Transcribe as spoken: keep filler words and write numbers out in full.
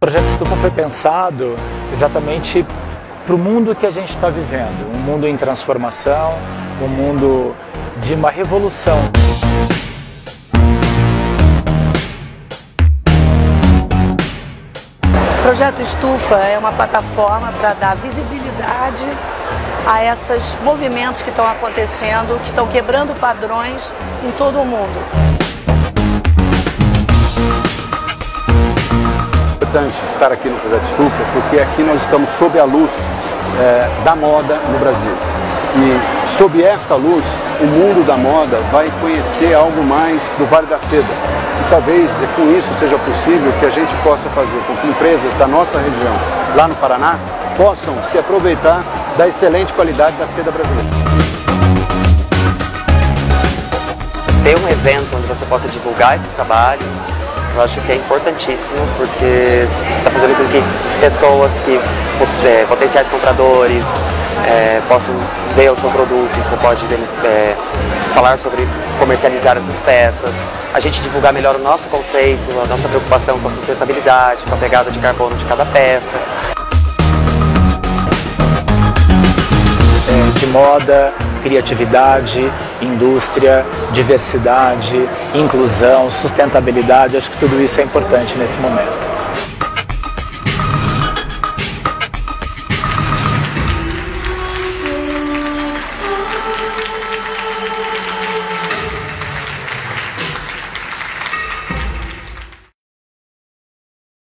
Projeto Estufa foi pensado exatamente para o mundo que a gente está vivendo, um mundo em transformação, um mundo de uma revolução. O Projeto Estufa é uma plataforma para dar visibilidade a esses movimentos que estão acontecendo, que estão quebrando padrões em todo o mundo. É importante estar aqui no Projeto Estufa porque aqui nós estamos sob a luz é, da moda no Brasil. E sob esta luz, o mundo da moda vai conhecer algo mais do Vale da Seda. E talvez com isso seja possível que a gente possa fazer com que empresas da nossa região, lá no Paraná, possam se aproveitar da excelente qualidade da seda brasileira. Ter um evento onde você possa divulgar esse trabalho, eu acho que é importantíssimo, porque você está fazendo com que pessoas, que é, potenciais compradores, é, possam ver o seu produto, você pode é, falar sobre comercializar essas peças, a gente divulgar melhor o nosso conceito, a nossa preocupação com a sustentabilidade, com a pegada de carbono de cada peça. É, de moda, criatividade, indústria, diversidade, inclusão, sustentabilidade, acho que tudo isso é importante nesse momento.